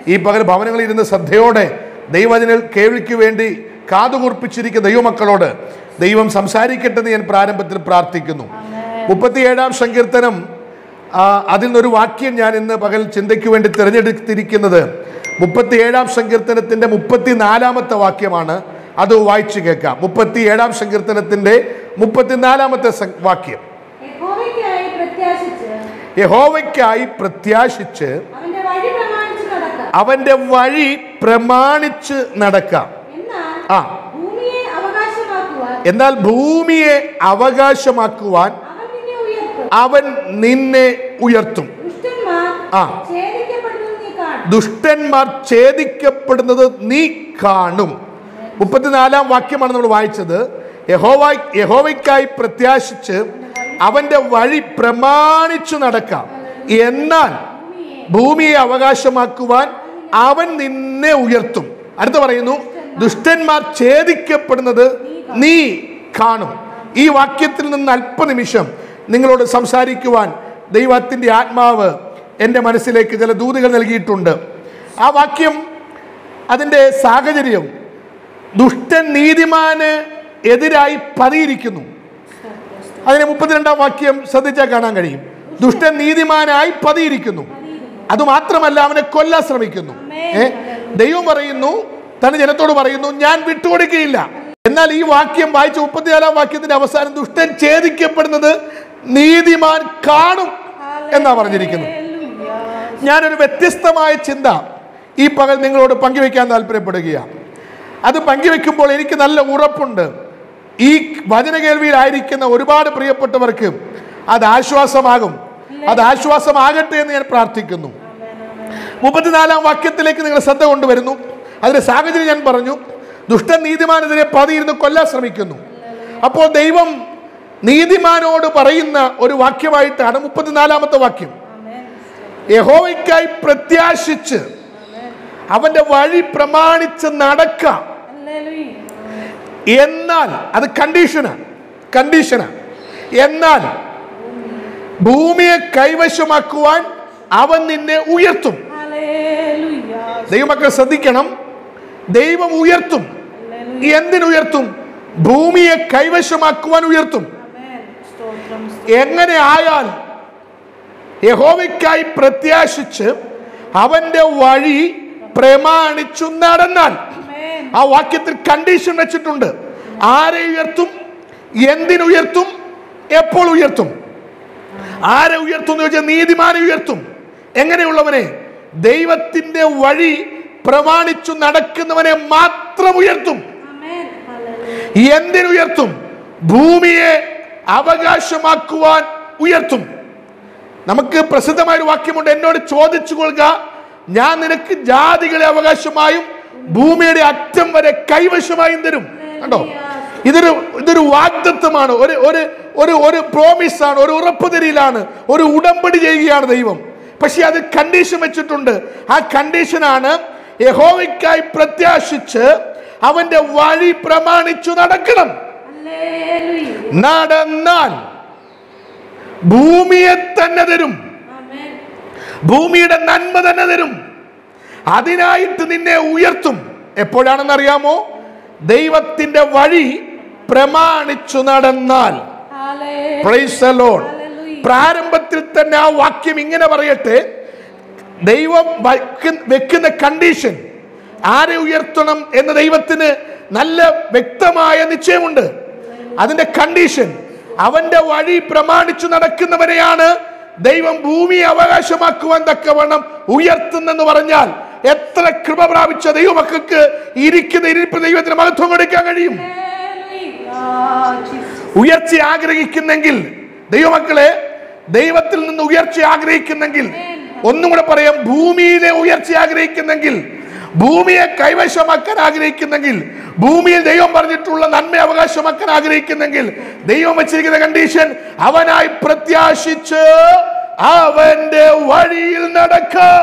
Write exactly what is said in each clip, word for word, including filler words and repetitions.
ഈ പകൽ ഭവനങ്ങളിൽ ഇരുന്ന് ശ്രദ്ധയോടെ ദൈവവചന കേൾവിക്ക് വേണ്ടി കാതുകൂർപ്പിച്ചിരിക്കുന്ന ദൈവമക്കളോട് ദൈവം സംസാരിക്കട്ടെ എന്ന് ഞാൻ പ്രാരംഭത്തിൽ പ്രാർത്ഥിക്കുന്നു. മുപ്പത്തിയേഴാം സങ്കീർത്തനം, അതിൽ നിന്നൊരു വാക്യം ഞാൻ ഇന്ന് പകൽ ചിന്തയ്ക്ക് വേണ്ടി തിരഞ്ഞെടുത്തിരിക്കുന്നത് മുപ്പത്തിയേഴാം സങ്കീർത്തനത്തിൻ്റെ മുപ്പത്തിനാലാമത്തെ വാക്യമാണ്. അത് വായിച്ചു കേൾക്കാം. മുപ്പത്തിയേഴാം സങ്കീർത്തനത്തിൻ്റെ മുപ്പത്തിനാലാമത്തെ വാക്യം. യഹോവയ്ക്കായി പ്രത്യാശിച്ച് അവന്റെ വഴി പ്രമാണിച്ച് നടക്കാം. ആ എന്നാൽ ഭൂമിയെ അവകാശമാക്കുവാൻ അവൻ നിന്നെ ഉയർത്തും. ആ ദുഷ്ടന്മാർ ഛേദിക്കപ്പെടുന്നത് നീ കാണും. മുപ്പത്തിനാലാം വാക്യമാണ് നമ്മൾ വായിച്ചത്. യഹോവ യഹോവയ്ക്കായി പ്രത്യാശിച്ച് അവന്റെ വഴി പ്രമാണിച്ചു നടക്കാം, എന്നാൽ ഭൂമിയെ അവകാശമാക്കുവാൻ അവൻ നിന്നെ ഉയർത്തും. അടുത്ത് പറയുന്നു, ദുഷ്ടന്മാർ ഛേദിക്കപ്പെടുന്നത് നീ കാണും. ഈ വാക്യത്തിൽ നിന്ന് അല്പനിമിഷം നിങ്ങളോട് സംസാരിക്കുവാൻ ദൈവത്തിൻ്റെ ആത്മാവ് എൻ്റെ മനസ്സിലേക്ക് ചില ദൂതുകൾ നൽകിയിട്ടുണ്ട്. ആ വാക്യം, അതിൻ്റെ സാഹചര്യം, ദുഷ്ടൻ നീതിമാന് എതിരായി പതിയിരിക്കുന്നു. അതിന് മുപ്പത്തിരണ്ടാം വാക്യം ശ്രദ്ധിച്ചാൽ കാണാൻ കഴിയും. ദുഷ്ടൻ നീതിമാനായി പതിയിരിക്കുന്നു, അതുമാത്രമല്ല അവനെ കൊല്ലാൻ ശ്രമിക്കുന്നു. ഏ ദൈവം പറയുന്നു, തന്റെ ജനത്തോട് പറയുന്നു, ഞാൻ വിട്ടുകൊടുക്കുകയില്ല. എന്നാൽ ഈ വാക്യം വായിച്ച മുപ്പത്തിനാലാം വാക്യത്തിന്റെ അവസാനം ദുഷ്ടൻ ഛേദിക്കപ്പെടുന്നത് നീതിമാൻ കാണും എന്നാ പറഞ്ഞിരിക്കുന്നത്. ഞാനൊരു വ്യത്യസ്തമായ ചിന്ത ഈ പകൽ നിങ്ങളോട് പങ്കുവെക്കാൻ താല്പര്യപ്പെടുകയാണ്. അത് പങ്കുവെക്കുമ്പോൾ എനിക്ക് നല്ല ഉറപ്പുണ്ട്, ഈ വചന കേൾവിയിലായിരിക്കുന്ന ഒരുപാട് പ്രിയപ്പെട്ടവർക്ക് അത് ആശ്വാസമാകും. അത് ആശ്വാസമാകട്ടെ എന്ന് ഞാൻ പ്രാർത്ഥിക്കുന്നു. മുപ്പത്തിനാലാം വാക്യത്തിലേക്ക് നിങ്ങൾ ശ്രദ്ധ കൊണ്ടുവരുന്നു. അതിന്റെ സാഹചര്യം ഞാൻ പറഞ്ഞു. ദുഷ്ടൻ നീതിമാനെതിരെ പതിയിരുന്ന് കൊല്ലാൻ ശ്രമിക്കുന്നു. അപ്പോൾ ദൈവം നീതിമാനോട് പറയുന്ന ഒരു വാക്യമായിട്ടാണ് മുപ്പത്തിനാലാമത്തെ വാക്യം. യഹോവയ്ക്കായി പ്രത്യാശിച്ച് അവന്റെ വഴി പ്രമാണിച്ച് നടക്കാം, എന്നാൽ അത് കണ്ടീഷനാണ് കണ്ടീഷനാണ് എന്നാൽ ഭൂമിയെ കൈവശമാക്കുവാൻ അവൻ നിന്നെ ഉയർത്തും. ദൈവമക്കൾ ശ്രദ്ധിക്കണം, ദൈവം ഉയർത്തും. എന്തിനുയർത്തും? ഭൂമിയെ കൈവശമാക്കുവാൻ ഉയർത്തും. എങ്ങനെ ആയാൽ? യഹോവയ്ക്കായി പ്രത്യാശിച്ച് അവന്റെ വഴി പ്രമാണിച്ചു നടന്നാൽ. ആ വാക്യത്തിൽ കണ്ടീഷൻ വെച്ചിട്ടുണ്ട്. ആരെ ഉയർത്തും? എന്തിനുയർത്തും? എപ്പോൾ ഉയർത്തും? ആരെ ഉയർത്തും എന്ന് ചോദിച്ചാൽ നീതിമാനെ ഉയർത്തും. എങ്ങനെയുള്ളവനെ? ദൈവത്തിന്റെ വഴി പ്രമാണിച്ചു നടക്കുന്നവനെ മാത്രം ഉയർത്തും. എന്തിനുയർത്തും? ഭൂമിയെ അവകാശമാക്കുവാൻ ഉയർത്തും. നമുക്ക് പ്രസിദ്ധമായൊരു വാക്യമുണ്ട്, എന്നോട് ചോദിച്ചു കൊള്ളുക, ഞാൻ നിനക്ക് ജാതികളെ അവകാശമായും ഭൂമിയുടെ അറ്റം വരെ കൈവശമായും തരും. കണ്ടോ, ഇതൊരു ഇതൊരു വാഗ്ദത്തമാണ്, ഒരു ഒരു ഒരു ഒരു പ്രോമിസ് ആണ്, ഒരു ഉറപ്പ് തരിയിലാണ്, ഒരു ഉടമ്പടി ചെയ്യുകയാണ് ദൈവം. പക്ഷെ അത് കണ്ടീഷൻ വെച്ചിട്ടുണ്ട്. ആ കണ്ടീഷനാണ് യഹോവയ്ക്കായി പ്രത്യാശിച്ച് അവന്റെ വഴി പ്രമാണിച്ചു നടക്കണം. നടന്നാൽ ഭൂമിയെ തന്നെ തരും, ഭൂമിയുടെ നന്മ തന്നെ തരും. അതിനായിട്ട് നിന്നെ ഉയർത്തും. എപ്പോഴാണെന്ന് അറിയാമോ? ദൈവത്തിന്റെ വഴി പ്രമാണിച്ചു നടന്നാൽ. Price the Lord. പ്രാരംഭത്തിൽ തന്നെ ആ വാക്യം ഇങ്ങനെ പറയട്ടെ, ദൈവം വെക്കുന്ന കണ്ടീഷൻ, ആരെ ഉയർത്തണം എന്ന് ദൈവത്തിന് നല്ല വ്യക്തമായ നിശ്ചയമുണ്ട്. അതിന്റെ കണ്ടീഷൻ, അവന്റെ വഴി പ്രമാണിച്ചു നടക്കുന്നവരെയാണ് ദൈവം ഭൂമിയെ അവകാശമാക്കുവാൻ തക്കവണ്ണം ഉയർത്തുന്നെന്ന് പറഞ്ഞാൽ എത്ര കൃപ പ്രാപിച്ച ദൈവമക്കൾക്ക് ഇരിക്കുന്ന ഇരിപ്പ് ദൈവത്തിന് മഹത്വം കൊടുക്കാൻ കഴിയും. ഉയർച്ച ആഗ്രഹിക്കുന്നെങ്കിൽ, ദൈവമക്കളെ, ദൈവത്തിൽ നിന്ന് ഉയർച്ച ആഗ്രഹിക്കുന്നെങ്കിൽ, ഒന്നും കൂടെ പറയാം, ഭൂമിയിലെ ഉയർച്ച ആഗ്രഹിക്കുന്നെങ്കിൽ, ഭൂമിയെ കൈവശമാക്കാൻ ആഗ്രഹിക്കുന്നെങ്കിൽ, ഭൂമിയിൽ ദൈവം പറഞ്ഞിട്ടുള്ള നന്മ അവകാശമാക്കാൻ ആഗ്രഹിക്കുന്നെങ്കിൽ, ദൈവം വെച്ചിരിക്കുന്ന കണ്ടീഷൻ, അവനായി പ്രത്യാശിച്ച് അവന്റെ വഴിയിൽ നടക്കാം.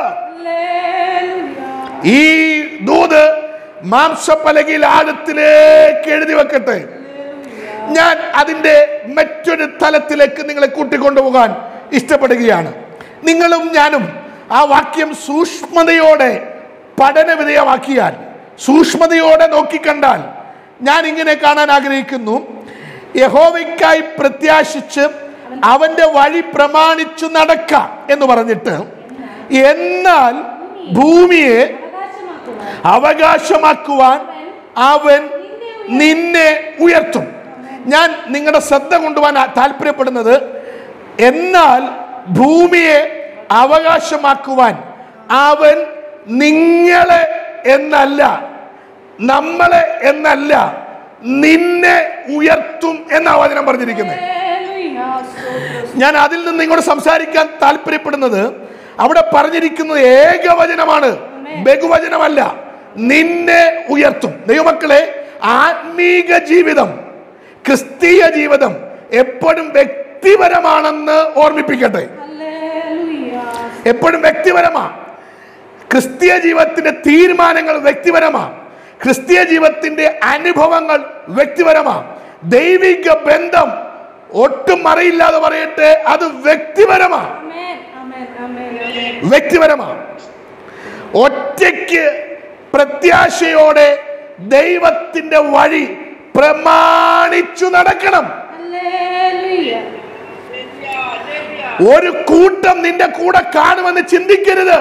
ഈ ദൂത് മാംസപ്പലകയിൽ ആഴത്തിലേക്ക് എഴുതി വെക്കട്ടെ. ഞാൻ അതിന്റെ മറ്റൊരു തലത്തിലേക്ക് നിങ്ങളെ കൂട്ടിക്കൊണ്ടുപോകാൻ ഇഷ്ടപ്പെടുകയാണ്. നിങ്ങളും ഞാനും ആ വാക്യം സൂക്ഷ്മതയോടെ പഠന വിധേയമാക്കിയാൽ, സൂക്ഷ്മതയോടെ നോക്കിക്കണ്ടാൽ ഞാൻ ഇങ്ങനെ കാണാൻ ആഗ്രഹിക്കുന്നു. യഹോവയ്ക്കായി പ്രത്യാശിച്ച് അവന്റെ വഴി പ്രമാണിച്ചു നടക്കാം എന്ന് പറഞ്ഞിട്ട്, എന്നാൽ ഭൂമിയെ അവകാശമാക്കുവാൻ അവൻ നിന്നെ ഉയർത്തും. ഞാൻ നിങ്ങളുടെ ശ്രദ്ധ കൊണ്ടുപോകാൻ താല്പര്യപ്പെടുന്നത്, എന്നാൽ ഭൂമിയെ അവകാശമാക്കുവാൻ അവൻ നിങ്ങളെ എന്നല്ല, നമ്മളെ എന്നല്ല, നിന്നെ ഉയർത്തും എന്നാ വചനം പറഞ്ഞിരിക്കുന്നത്. ഞാൻ അതിൽ നിന്ന് നിങ്ങളോട് സംസാരിക്കാൻ താല്പര്യപ്പെടുന്നത്, അവിടെ പറഞ്ഞിരിക്കുന്നത് ഏകവചനമാണ്, ബഹുവചനമല്ല. നിന്നെ ഉയർത്തും. ദൈവമക്കളെ, ആത്മീക ജീവിതം, ക്രിസ്തീയ ജീവിതം എപ്പോഴും വ്യക്തിപരമാണെന്ന് ഓർമ്മിപ്പിക്കട്ടെ. എപ്പോഴും വ്യക്തിപരമാണ്. ക്രിസ്തീയ ജീവിതത്തിന്റെ തീരുമാനങ്ങൾ വ്യക്തിപരമാണ്. ക്രിസ്തീയ ജീവിതത്തിന്റെ അനുഭവങ്ങൾ വ്യക്തിപരമാണ്. ദൈവിക ബന്ധം ഒട്ടും മറയില്ലാതെ പറയട്ടെ, അത് വ്യക്തിപരമാണ്. വ്യക്തിപരമാണ്. ഒറ്റയ്ക്ക് പ്രത്യാശയോടെ ദൈവത്തിന്റെ വഴി പ്രമാണിച്ചു നടക്കണം. ഒരു കൂട്ടം നിന്റെ കൂടെ കാണുമെന്ന് ചിന്തിക്കരുത്.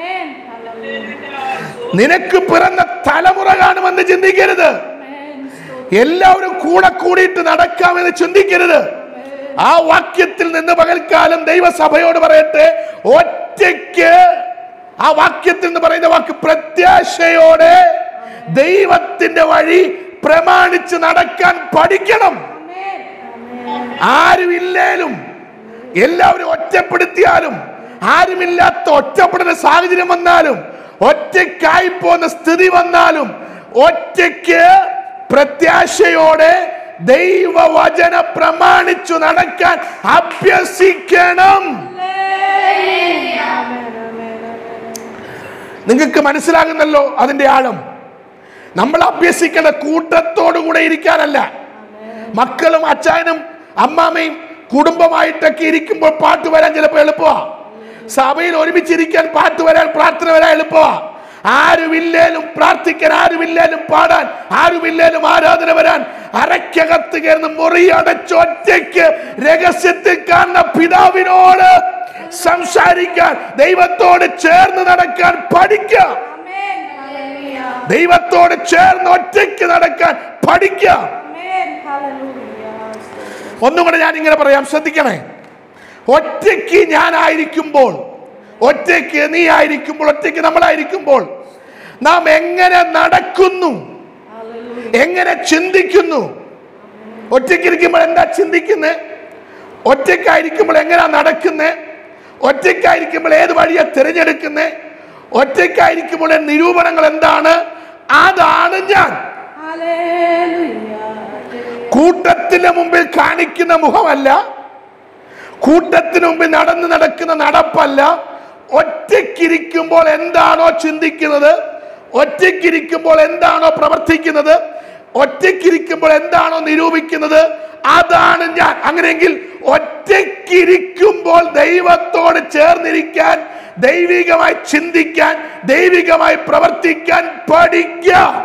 നിനക്ക് പിറന്ന തലമുറ കാണുമെന്ന് ചിന്തിക്കരുത്. എല്ലാവരും കൂടെ കൂടിയിട്ട് നടക്കാമെന്ന് ചിന്തിക്കരുത്. ആ വാക്യത്തിൽ നിന്ന് പകൽക്കാലം ദൈവസഭയോട് പറയട്ടെ, ഒറ്റയ്ക്ക്, ആ വാക്യത്തിൽ നിന്ന് പറയുന്ന വാക്ക് പ്രത്യാശയോടെ ദൈവത്തിന്റെ വഴി പ്രമാണിച്ച് നടക്കാൻ പഠിക്കണം. ആരുമില്ലേലും, എല്ലാവരും ഒറ്റപ്പെടുത്തിയാലും, ആരുമില്ലാത്ത ഒറ്റപ്പെടുന്ന സാഹചര്യം വന്നാലും, ഒറ്റയ്ക്കായി പോകുന്ന സ്ഥിതി വന്നാലും, ഒറ്റയ്ക്ക് പ്രത്യാശയോടെ ദൈവവചന പ്രമാണിച്ചു നടക്കാൻ അഭ്യസിക്കണം. നിങ്ങൾക്ക് മനസ്സിലാകുന്നല്ലോ അതിന്റെ ആഴം. നമ്മൾ അഭ്യസിക്കേണ്ട കൂട്ടത്തോടു കൂടെ ഇരിക്കാനല്ല. മക്കളും അച്ചായനും അമ്മാമ്മയും കുടുംബമായിട്ടൊക്കെ ഇരിക്കുമ്പോൾ പാട്ട് വരാൻ ചിലപ്പോൾ എളുപ്പമാണ്. സഭയിൽ ഒരുമിച്ചിരിക്കാൻ, പാട്ട് വരാൻ, പ്രാർത്ഥന വരാൻ എളുപ്പമാണ്. ആരുമില്ലേലും പ്രാർത്ഥിക്കാൻ, ആരുമില്ലേലും പാടാൻ, ആരുമില്ലേലും ആരാധന വരാൻ, അരക്കകത്ത് കയറുന്ന മുറി അടച്ചൊറ്റയ്ക്ക് രഹസ്യത്തിൽ കാണുന്ന പിതാവിനോട് സംസാരിക്കാൻ, ദൈവത്തോട് ചേർന്ന് നടക്കാൻ പഠിക്കാം. ദൈവത്തോട് ചേർന്ന് ഒറ്റയ്ക്ക് നടക്കാൻ പഠിക്കാം. ഒന്നും കൂടെ ഞാൻ ഇങ്ങനെ പറയാം, ശ്രദ്ധിക്കണേ. ഒറ്റയ്ക്ക് ഞാനായിരിക്കുമ്പോൾ, ഒറ്റയ്ക്ക് നീ ആയിരിക്കുമ്പോൾ, ഒറ്റയ്ക്ക് നമ്മളായിരിക്കുമ്പോൾ നാം എങ്ങനെ നടക്കുന്നു, എങ്ങനെ ചിന്തിക്കുന്നു? ഒറ്റയ്ക്കിരിക്കുമ്പോൾ എന്താ ചിന്തിക്കുന്നത്? ഒറ്റയ്ക്കായിരിക്കുമ്പോൾ എങ്ങനെയാ നടക്കുന്നത്? ഒറ്റയ്ക്കായിരിക്കുമ്പോൾ ഏത് വഴിയാ തിരഞ്ഞെടുക്കുന്നത്? ഒറ്റയ്ക്കായിരിക്കുമ്പോൾ നിരൂപണങ്ങൾ എന്താണ്? അതാണ് ഞാൻ. കൂട്ടത്തിന് മുമ്പിൽ കാണിക്കുന്ന മുഖമല്ല, കൂട്ടത്തിന് മുമ്പിൽ നടന്ന് നടക്കുന്ന നടപ്പല്ല. ഒറ്റയ്ക്കിരിക്കുമ്പോൾ എന്താണോ ചിന്തിക്കുന്നത്, ഒറ്റയ്ക്കിരിക്കുമ്പോൾ എന്താണോ പ്രവർത്തിക്കുന്നത്, ഒറ്റയ്ക്കിരിക്കുമ്പോൾ എന്താണോ നിരൂപിക്കുന്നത്, അതാണ് ഞാൻ. അങ്ങനെയെങ്കിൽ ഒറ്റയ്ക്കിരിക്കുമ്പോൾ ദൈവത്തോട് ചേർന്നിരിക്കാൻ, ദൈവികമായി ചിന്തിക്കാൻ, ദൈവികമായി പ്രവർത്തിക്കാൻ പഠിക്കാം.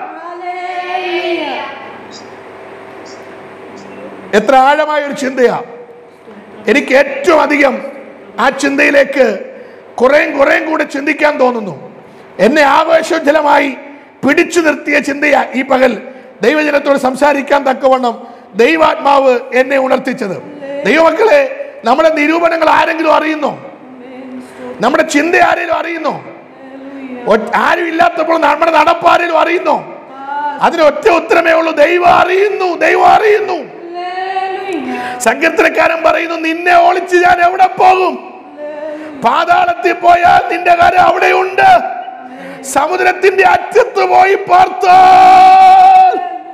എത്ര ആഴമായ ഒരു ചിന്തയാ. എനിക്ക് ഏറ്റവും അധികം ആ ചിന്തയിലേക്ക് കുറേയും കുറേയും കൂടെ ചിന്തിക്കാൻ തോന്നുന്നു. എന്നെ ആവേശോജ്വലമായി പിടിച്ചു നിർത്തിയ ചിന്തയാ ഈ പകൽ ദൈവജനത്തോട് സംസാരിക്കാൻ തക്കവണ്ണം ദൈവാത്മാവ് എന്നെ ഉണർത്തിച്ചത്. ദൈവമക്കളെ, നമ്മുടെ നിരൂപണങ്ങൾ ആരെങ്കിലും അറിയുന്നോ? നമ്മുടെ ചിന്ത ആരെങ്കിലും അറിയുന്നോ? ആരും ഇല്ലാത്തപ്പോൾ നമ്മുടെ നടപ്പ് ആരെങ്കിലും അറിയുന്നോ? അതിന് ഒറ്റ ഉത്തരമേ ഉള്ളൂ, ദൈവം അറിയുന്നു. ദൈവം അറിയുന്നു. സങ്കീർത്തനക്കാരൻ പറയുന്നു, നിന്നെ ഒളിച്ച് ഞാൻ എവിടെ പോകും? പാതാളത്തിൽ പോയാൽ നിന്റെ കാര്യം അവിടെയുണ്ട്. സമുദ്രത്തിന്റെ അറ്റത്ത് പോയി പാർത്താൽ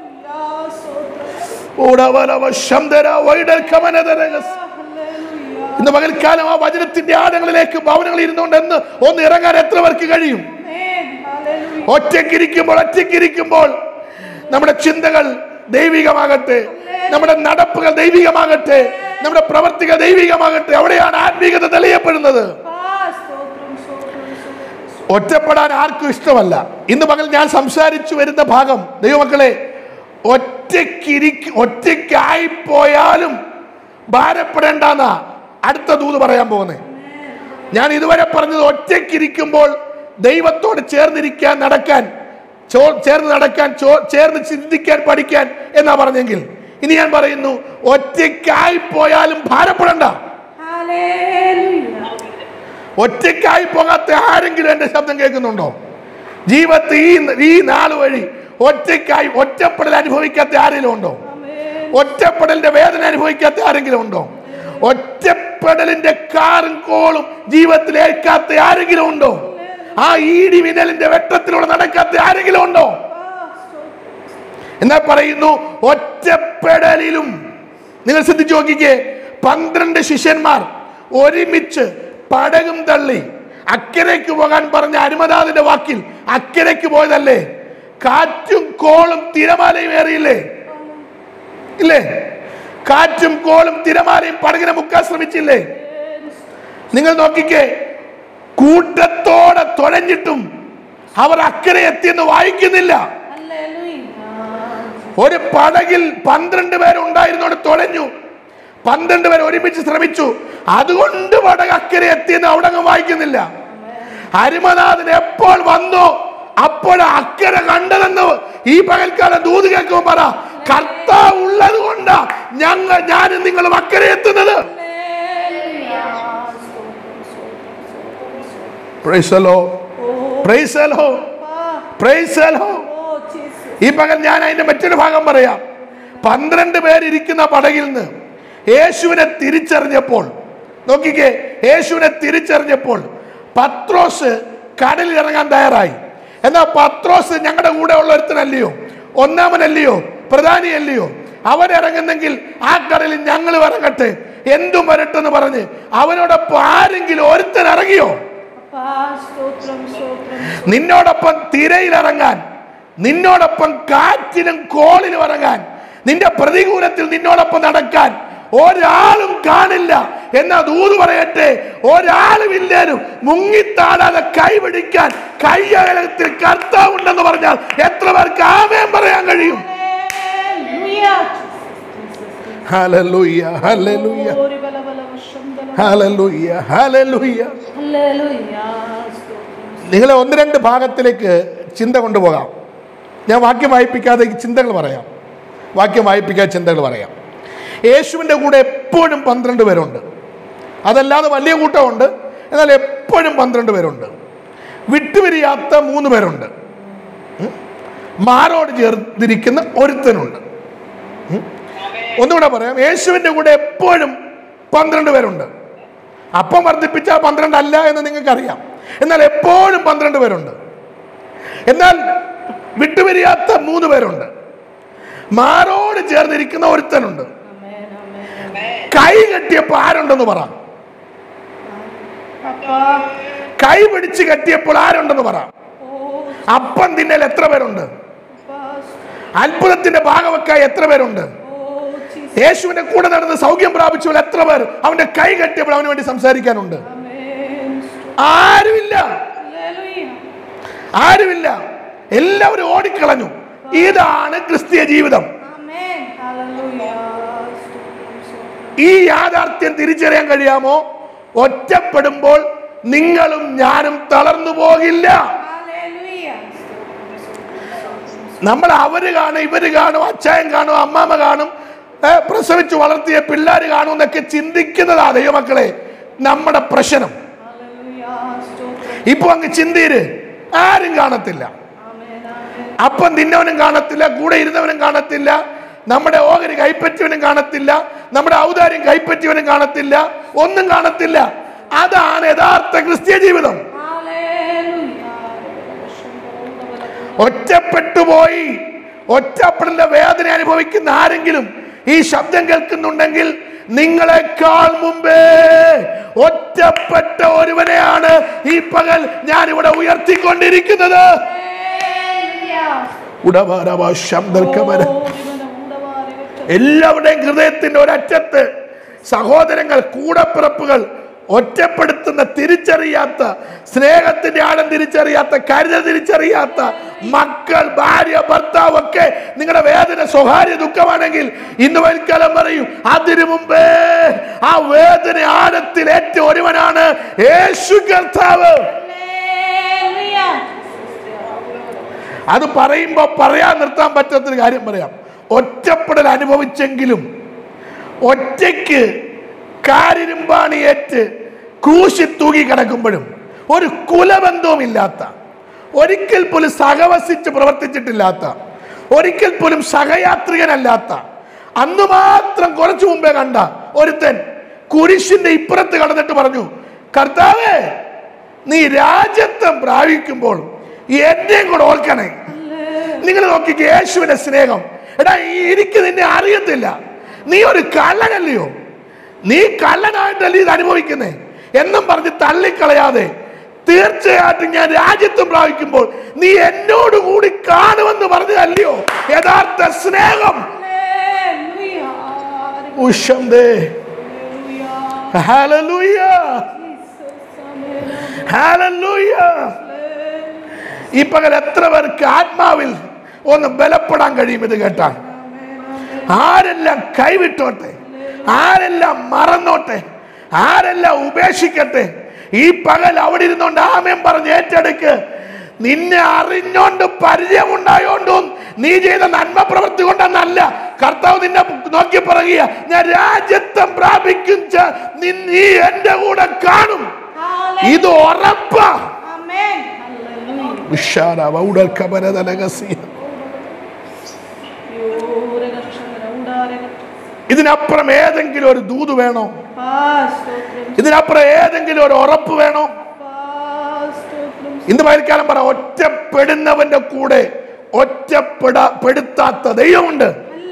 ഇന്ന് പകൽക്കാലം ആ വചനത്തിന്റെ ആഴങ്ങളിലേക്ക് ഭവനങ്ങളിൽ ഇരുന്നുകൊണ്ട് എന്ന് ഒന്ന് ഇറങ്ങാൻ എത്ര പേർക്ക് കഴിയും? ഒറ്റയ്ക്കിരിക്കുമ്പോൾ ഒറ്റയ്ക്കിരിക്കുമ്പോൾ നമ്മുടെ ചിന്തകൾ ദൈവികമാകട്ടെ, നമ്മുടെ നടപ്പുകൾ ദൈവികമാകട്ടെ, നമ്മുടെ പ്രവർത്തികൾ ദൈവികമാകട്ടെ. അവിടെയാണ് ആത്മീയത തെളിയപ്പെടുന്നത്. ഒറ്റപ്പെടാൻ ആർക്കും ഇഷ്ടമല്ല. ഇന്ന് പകൽ ഞാൻ സംസാരിച്ചു വരുന്ന ഭാഗം, ദൈവമക്കളെ, ഒറ്റയ്ക്കിരി ഒറ്റയ്ക്കായി പോയാലും ഭാരപ്പെടേണ്ടെന്നാ അടുത്ത ദൂത് പറയാൻ പോകുന്നത്. ഞാൻ ഇതുവരെ പറഞ്ഞത് ഒറ്റയ്ക്കിരിക്കുമ്പോൾ ദൈവത്തോട് ചേർന്നിരിക്കാൻ, നടക്കാൻ, ചേർന്ന് നടക്കാൻ, ചേർന്ന് ചിന്തിക്കാൻ, പഠിക്കാൻ എന്നാ പറഞ്ഞെങ്കിൽ, ഇനി ഞാൻ പറയുന്നു ഒറ്റയ്ക്കായി പോയാലും ഭാരപ്പെടണ്ട. ഒറ്റയ്ക്കായി പോകാത്ത ആരെങ്കിലും എന്റെ ശബ്ദം കേൾക്കുന്നുണ്ടോ? ജീവിതത്തിൽ ഈ ഈ നാള് വഴി ഒറ്റയ്ക്കായി ഒറ്റപ്പെടൽ അനുഭവിക്കാത്ത ആരെങ്കിലും ഉണ്ടോ? ഒറ്റപ്പെടലിന്റെ വേദന അനുഭവിക്കാത്ത ആരെങ്കിലും ഉണ്ടോ? ഒറ്റപ്പെടലിന്റെ കാറും കോളും ജീവിതത്തിൽ ഏൽക്കാത്ത ആരെങ്കിലും ഉണ്ടോ? ആ ഈടി മിന്നലിന്റെ വെട്ടത്തിലൂടെ നടക്കാത്ത ആരെങ്കിലും ഉണ്ടോ? എന്നാ പറയുന്നു ഒറ്റപ്പെടലിലും. നിങ്ങൾ ശ്രദ്ധിച്ചു നോക്കിക്കേ, പന്ത്രണ്ട് ശിഷ്യന്മാർ ഒരുമിച്ച് പടകും തള്ളി അക്കരയ്ക്ക് പോകാൻ പറഞ്ഞ അരുമനാഥന്റെ വാക്കിൽ അക്കരയ്ക്ക് പോയതല്ലേ? കാറ്റും കോളും തിരമാലയും ഏറിയില്ലേ? ഇല്ലേ? കാറ്റും കോളും തിരമാലയും പടകിനെ മുക്കാൻ ശ്രമിച്ചില്ലേ? നിങ്ങൾ നോക്കിക്കേ, കൂട്ടത്തോടെ തുഴഞ്ഞിട്ടും അവർ അക്കരെ എത്തിയെന്ന് വായിക്കുന്നില്ല. ഒരു പടകിൽ പന്ത്രണ്ട് പേരുണ്ടായിരുന്നോട് തുഴഞ്ഞു, പന്ത്രണ്ട് പേർ ഒരുമിച്ച് ശ്രമിച്ചു, അതുകൊണ്ട് പടക് അക്കരെ എത്തിയെന്ന് അവിടെ അങ്ങ് വായിക്കുന്നില്ല. അരുമനാഥൻ എപ്പോൾ വന്നോ അപ്പോൾ അക്കരെ കണ്ടതെന്ന് ഈ പകൽക്കാലം ദൂത് കേൾക്കുമ്പോൾ പറ, കർത്താവ് ഉള്ളത് കൊണ്ടാ ഞങ്ങൾ ഞാനും നിങ്ങളും അക്കരെ എത്തുന്നത്. ഈ പകൽ ഞാൻ അതിന്റെ മറ്റൊരു ഭാഗം പറയാം. പന്ത്രണ്ട് പേരിരിക്കുന്ന പടകിൽ നിന്ന് യേശുവിനെ തിരിച്ചറിഞ്ഞപ്പോൾ, നോക്കിക്കേ, യേശുവിനെ തിരിച്ചറിഞ്ഞപ്പോൾ പത്രോസ് കടലിൽ ഇറങ്ങാൻ തയ്യാറായി. എന്നാൽ പത്രോസ് ഞങ്ങളുടെ കൂടെ ഉള്ള ഒരുത്തനല്ലയോ, ഒന്നാമനല്ലയോ, പ്രധാനിയല്ലയോ? അവൻ ഇറങ്ങുന്നെങ്കിൽ ആ കടലിൽ ഞങ്ങൾ ഇറങ്ങട്ടെ, എന്തും വരട്ടെന്ന് പറഞ്ഞ് അവനോടൊപ്പം ആരെങ്കിലും ഒരുത്തൻ ഇറങ്ങിയോ? നിന്നോടൊപ്പം തിരയിലിറങ്ങാൻ, നിന്നോടൊപ്പം കാറ്റിലും കോളിലും ഇറങ്ങാൻ, നിന്റെ പ്രതികൂലത്തിൽ നിന്നോടൊപ്പം നടക്കാൻ ഒരാളും കാണില്ല. എന്നാ ദൂത് പറയട്ടെ, ഒരാളും ഇല്ലേനും മുങ്ങിത്താടാതെ കൈപിടിക്കാൻ കയ്യകലത്തിൽ കർത്താവ് ഉണ്ടെന്ന് പറഞ്ഞാൽ എത്ര പേർക്ക് ആമേൻ പറയാൻ കഴിയും? ഹല്ലേലൂയ, ഹല്ലേലൂയ, ഹല്ലേലൂയ, ഹല്ലേലൂയ. നിങ്ങളെ ഒന്ന് രണ്ട് ഭാഗത്തിലേക്ക് ചിന്ത കൊണ്ടുപോകാം. ഞാൻ വാക്യം വായിപ്പിക്കാതെ ചിന്തകൾ പറയാം. വാക്യം വായിപ്പിക്കാതെ ചിന്തകൾ പറയാം. യേശുവിൻ്റെ കൂടെ എപ്പോഴും പന്ത്രണ്ട് പേരുണ്ട്. അതല്ലാതെ വലിയ കൂട്ടമുണ്ട്, എന്നാൽ എപ്പോഴും പന്ത്രണ്ട് പേരുണ്ട്. വിട്ടുപിരിയാത്ത മൂന്ന് പേരുണ്ട്. മാരോട് ചേർന്നിരിക്കുന്ന ഒരുത്തനുണ്ട്. ഒന്നുകൂടെ പറയാം, യേശുവിൻ്റെ കൂടെ എപ്പോഴും പന്ത്രണ്ട് പേരുണ്ട്. അപ്പം വർദ്ധിപ്പിച്ചാൽ പന്ത്രണ്ട് അല്ല എന്ന് നിങ്ങൾക്കറിയാം, എന്നാൽ എപ്പോഴും പന്ത്രണ്ട് പേരുണ്ട്. എന്നാൽ വിട്ടുപിരിയാത്ത മൂന്ന് പേരുണ്ട്. മാരോട് ചേർന്നിരിക്കുന്ന ഒരുത്തനുണ്ട്. കൈ കെട്ടിയപ്പോൾ ആരുണ്ടെന്ന് പറ. കൈ പിടിച്ച് കെട്ടിയപ്പോൾ ആരുണ്ടെന്ന് പറ. അപ്പം തിന്നൽ എത്ര പേരുണ്ട്? അത്ഭുതത്തിന്റെ ഭാഗവക്കായി എത്ര പേരുണ്ട്? യേശുവിന്റെ കൂടെ നടന്ന് സൗഖ്യം പ്രാപിച്ചവർ എത്ര പേർ അവന്റെ കൈ കെട്ടിയപ്പോൾ അവന് വേണ്ടി സംസാരിക്കാനുണ്ട്? ആരുമില്ല, ആരുമില്ല. എല്ലാവരും ഓടിക്കളഞ്ഞു. ഇതാണ് ക്രിസ്തീയ ജീവിതം. ഈ യാഥാർത്ഥ്യം തിരിച്ചറിയാൻ കഴിയാമോ? ഒറ്റപ്പെടുമ്പോൾ നിങ്ങളും ഞാനും തളർന്നു പോകില്ല. നമ്മൾ അവര് കാണും, ഇവര് കാണും, അച്ചായൻ കാണും, അമ്മാമ്മ കാണും, പ്രസവിച്ചു വളർത്തിയ പിള്ളേർ കാണും എന്നൊക്കെ ചിന്തിക്കുന്നതാ ദൈവമക്കളെ നമ്മുടെ പ്രശ്നം. ഇപ്പൊ അങ്ങ് ചിന്തയില് ആരും കാണത്തില്ല. അപ്പം തിന്നവനും കാണത്തില്ല, കൂടെ ഇരുന്നവനും കാണത്തില്ല, നമ്മുടെ ഓഹരി കൈപ്പറ്റിയവനും കാണത്തില്ല, നമ്മുടെ ഔദാര്യം കൈപ്പറ്റിയവനും കാണത്തില്ല, ഒന്നും കാണത്തില്ല. അതാണ് യഥാർത്ഥ ക്രിസ്തീയ ജീവിതം. ഒറ്റപ്പെട്ടുപോയി ഒറ്റപ്പെടലിന്റെ വേദന അനുഭവിക്കുന്ന ആരെങ്കിലും ഈ ശബ്ദം കേൾക്കുന്നുണ്ടെങ്കിൽ നിങ്ങളെക്കാൾ മുമ്പേ ഒറ്റപ്പെട്ട ഒരുവനെയാണ് ഈ പകൽ ഞാൻ ഇവിടെ ഉയർത്തിക്കൊണ്ടിരിക്കുന്നത്. എല്ലാവരുടെയും ഹൃദയത്തിന്റെ ഒരറ്റത്ത് സഹോദരങ്ങൾ, കൂടപ്പിറപ്പുകൾ ഒറ്റപ്പെടുത്തുന്ന, തിരിച്ചറിയാത്ത, സ്നേഹത്തിന്റെ ആഴം തിരിച്ചറിയാത്ത, കരുതൽ തിരിച്ചറിയാത്ത മക്കൾ, ഭാര്യ, ഭർത്താവ് ഒക്കെ നിങ്ങളുടെ വേദന സ്വകാര്യ ദുഃഖമാണെങ്കിൽ ഇന്ന് വൈകാലം പറയും, അതിനു മുമ്പേ ആ വേദന ആഴത്തിൽ ഏറ്റ ഒരുവനാണ് യേശു കർത്താവ്. അത് പറയുമ്പോ പറയാൻ നിർത്താൻ പറ്റാത്തൊരു കാര്യം പറയാം. ഒറ്റപ്പെടൽ അനുഭവിച്ചെങ്കിലും ഒറ്റയ്ക്ക് കാരിരുമ്പാണിയേറ്റ് ക്രൂശി തൂങ്ങി കിടക്കുമ്പോഴും ഒരു കുലബന്ധവും ഇല്ലാത്ത, ഒരിക്കൽ പോലും സഹവസിച്ച് പ്രവർത്തിച്ചിട്ടില്ലാത്ത, ഒരിക്കൽ പോലും സഹയാത്രികനല്ലാത്ത, അന്ന് മാത്രം കുറച്ചു മുമ്പേ കണ്ട ഒരുത്തൻ കുരിശിന്റെ ഇപ്പുറത്ത് കടന്നിട്ട് പറഞ്ഞു, കർത്താവേ, നീ രാജ്യത്വം പ്രാപിക്കുമ്പോൾ എന്നെയും കൂടെ ഓർക്കണേ. നിങ്ങൾ നോക്കി യേശുവിന്റെ സ്നേഹം. എടാ, എനിക്ക് നിന്നെ അറിയത്തില്ല, നീ ഒരു കള്ളനല്ലയോ, നീ കള്ളനായിട്ടല്ലേ ഇത് അനുഭവിക്കുന്നേ എന്നും പറഞ്ഞ് തള്ളിക്കളയാതെ, തീർച്ചയായിട്ടും ഞാൻ രാജ്യത്വം പ്രാപിക്കുമ്പോൾ നീ എന്നോട് കൂടി കാണുമെന്ന് പറഞ്ഞതല്ലയോ യഥാർത്ഥ സ്നേഹം. ഹല്ലേലൂയ, ഹല്ലേലൂയ. ഈ പകൽ എത്ര പേർക്ക് ആത്മാവിൽ ഒന്ന് ബലപ്പെടാൻ കഴിയും ഇത് കേട്ടാൽ? ആരെല്ലാം കൈവിട്ടോട്ടെ, ആരെല്ലാം മറന്നോട്ടെ, ആരെല്ലാം ഉപേക്ഷിക്കട്ടെ, ഈ പകൽ അവിടെ ഇരുന്നോണ്ട് ആമേൻ പറഞ്ഞ് ഏറ്റെടുക്ക്. നിന്നെ അറിഞ്ഞോണ്ട് പരിചയമുണ്ടായോണ്ടും നീ ചെയ്ത നന്മ പ്രവൃത്തി കൊണ്ടെന്നല്ല കർത്താവ് നിന്നെ നോക്കി പറയുക, ഞാൻ രാജ്യത്വം പ്രാപിക്കും, നീ എന്റെ കൂടെ കാണും. ഇത് ഉറപ്പാ. ഇതിനപ്പുറം ഏതെങ്കിലും ഒരു ദൂത് വേണോ? ഇതിനപ്പുറം ഏതെങ്കിലും ഒരു ഉറപ്പ് വേണോ? ഇന്ന് പകൽക്കാലം പറ, ഒറ്റപ്പെടുന്നവന്റെ കൂടെ ഒറ്റപ്പെടാത്ത ദൈവമുണ്ട്.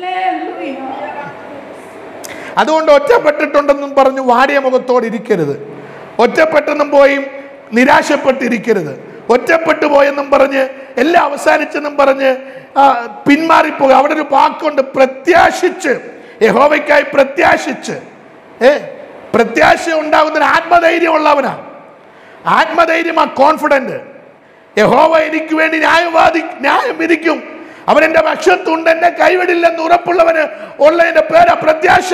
അതുകൊണ്ട് ഒറ്റപ്പെട്ടിട്ടുണ്ടെന്നും പറഞ്ഞു വാടിയ മുഖത്തോടെ ഇരിക്കരുത്. ഒറ്റപ്പെട്ടെന്നും പോയി നിരാശപ്പെട്ടിരിക്കരുത്. ഒറ്റപ്പെട്ടു പോയെന്നും പറഞ്ഞ് എല്ലാം അവസാനിച്ചെന്നും പറഞ്ഞ് പിന്മാറിപ്പോകുക. അവിടെ ഒരു വാക്കുണ്ട്, പ്രത്യാശിച്ച്, യഹോവയ്ക്കായി പ്രത്യാശിച്ച്. ഏ പ്രത്യാശ ഉണ്ടാകുന്ന ആത്മധൈര്യം ഉള്ളവനാ. ആത്മധൈര്യമാ, കോൺഫിഡന്റ്. യഹോവ എനിക്ക് വേണ്ടി ന്യായവാദി ന്യായം വിധിക്കും, അവൻ എന്റെ പക്ഷത്തുണ്ട്, എന്നെ കൈവിടില്ലെന്ന് ഉറപ്പുള്ളവന് ഉള്ളതിന്റെ പേരാ പ്രത്യാശ.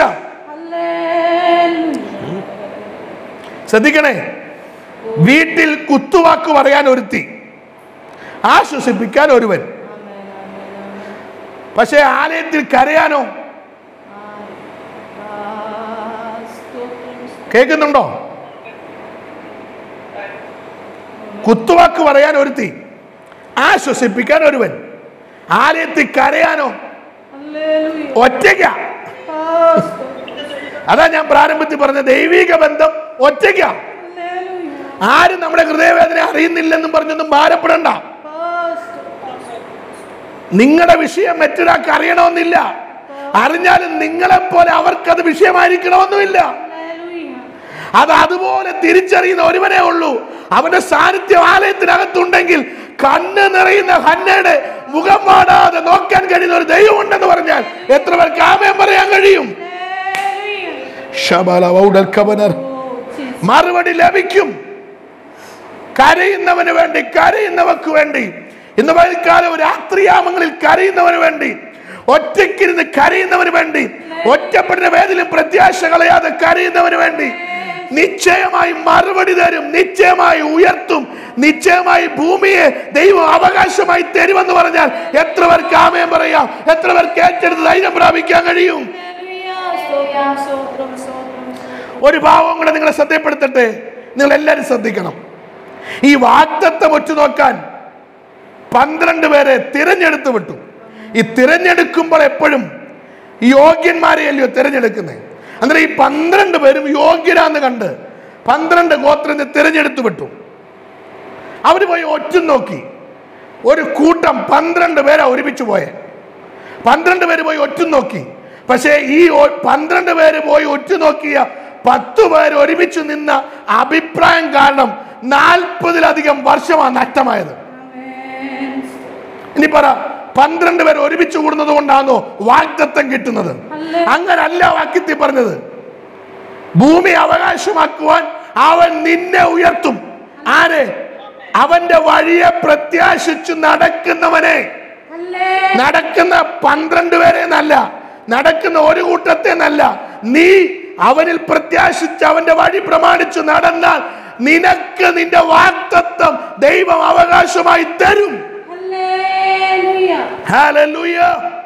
ശ്രദ്ധിക്കണേ, വീട്ടിൽ കുത്തുവാക്ക് പറയാൻ ഒരുത്തി, ആശ്വസിപ്പിക്കാൻ ഒരുവൻ, പക്ഷെ ആലയത്തിൽ കരയാനോ? കേൾക്കുന്നുണ്ടോ? കുത്തുവാക്ക് പറയാൻ ഒരുത്തി, ആശ്വസിപ്പിക്കാൻ ഒരുവൻ, ആലയത്തിൽ കരയാനോ? ഒറ്റയ്ക്ക. അതാ ഞാൻ പ്രാരംഭത്തിൽ പറഞ്ഞ ദൈവിക ബന്ധം ഒറ്റയ്ക്ക. ആരും നമ്മുടെ ഹൃദയവേദന അറിയുന്നില്ലെന്നും പറഞ്ഞൊന്നും ഭാരപ്പെടണ്ട. നിങ്ങളുടെ വിഷയം മറ്റൊരാൾക്ക് അറിയണമെന്നില്ല. അറിഞ്ഞാലും നിങ്ങളെപ്പോലെ അവർക്കത് വിഷയമായിരിക്കണമെന്നുമില്ല. അത് അതുപോലെ തിരിച്ചറിയുന്ന ഒരുവനേ ഉള്ളൂ. അവന്റെ സാന്നിധ്യം ആലയത്തിനകത്തുണ്ടെങ്കിൽ കണ്ണ് നിറയുന്ന ഹന്നയുടെ മുഖം വാടാതെ നോക്കാൻ കഴിയുന്ന ഒരു ദൈവമുണ്ടെന്ന് പറഞ്ഞാൽ എത്ര പേർക്ക് ആമേൻ പറയാൻ കഴിയും? മറുപടി ലഭിക്കും. കരയുന്നവന് വേണ്ടി, കരയുന്നവർക്ക് വേണ്ടി, ഇന്ന് വൈകാലം രാത്രിയാമങ്ങളിൽ കരയുന്നവന് വേണ്ടി, ഒറ്റയ്ക്കിരുന്ന് കരയുന്നവന് വേണ്ടി, ഒറ്റപ്പെടുന്ന വേദിയിലും പ്രത്യാശ കളയാതെ കരയുന്നവന് വേണ്ടി നിശ്ചയമായി മറുപടി തരും, നിശ്ചയമായി ഉയർത്തും, നിശ്ചയമായി ഭൂമിയെ ദൈവം അവകാശമായി തരുമെന്ന് പറഞ്ഞാൽ എത്ര പേർക്ക് ആമേൻ പറയാം? എത്ര പേർക്ക് ഏറ്റെടുത്ത് ധൈര്യം പ്രാപിക്കാൻ കഴിയും? ഒരു ഭാവം കൂടെ നിങ്ങളെ ശ്രദ്ധപ്പെടുത്തട്ടെ, നിങ്ങൾ എല്ലാവരും ശ്രദ്ധിക്കണം. ഈ വാഗ്ദത്തം ഒറ്റുനോക്കാൻ പന്ത്രണ്ട് പേരെ തിരഞ്ഞെടുത്ത് വിട്ടു. ഈ തിരഞ്ഞെടുക്കുമ്പോൾ എപ്പോഴും യോഗ്യന്മാരെയല്ലയോ തിരഞ്ഞെടുക്കുന്നത്. അന്നേരം ഈ പന്ത്രണ്ട് പേരും യോഗ്യരാന്ന് കണ്ട് പന്ത്രണ്ട് ഗോത്രത്തെ തിരഞ്ഞെടുത്ത് വിട്ടു. അവര് പോയി ഒറ്റ നോക്കി. ഒരു കൂട്ടം പന്ത്രണ്ട് പേരാ ഒരുമിച്ച് പോയെ. പന്ത്രണ്ട് പേര് പോയി ഒറ്റ നോക്കി. പക്ഷേ ഈ പന്ത്രണ്ട് പേര് പോയി ഒറ്റ നോക്കിയ പത്ത് പേര് ഒരുമിച്ച് നിന്ന അഭിപ്രായം കാരണം നാൽപ്പതിലധികം വർഷമാണ് നഷ്ടമായത്. ഇനി പറ, പന്ത്രണ്ട് പേർ ഒരുമിച്ച് കൂടുന്നത് കൊണ്ടാണോ വാഗ്ദത്തം കിട്ടുന്നത്? അങ്ങനല്ല വാക്യത്തിൽ പറഞ്ഞത്. ഭൂമി അവകാശമാക്കുവാൻ അവൻ നിന്നെ ഉയർത്തും. ആരെ? അവന്റെ വഴിയെ പ്രത്യാശിച്ചു നടക്കുന്നവനെ. നടക്കുന്ന പന്ത്രണ്ട് പേരെ എന്നല്ല, നടക്കുന്ന ഒരു കൂട്ടത്തെ എന്നല്ല, നീ അവനിൽ പ്രത്യാശിച്ച് അവന്റെ വഴി പ്രമാണിച്ചു നടന്നാൽ നിനക്ക് നിന്റെ വാഗ്ദത്തം ദൈവം അവകാശമായി തരും. ഹല്ലേലൂയ.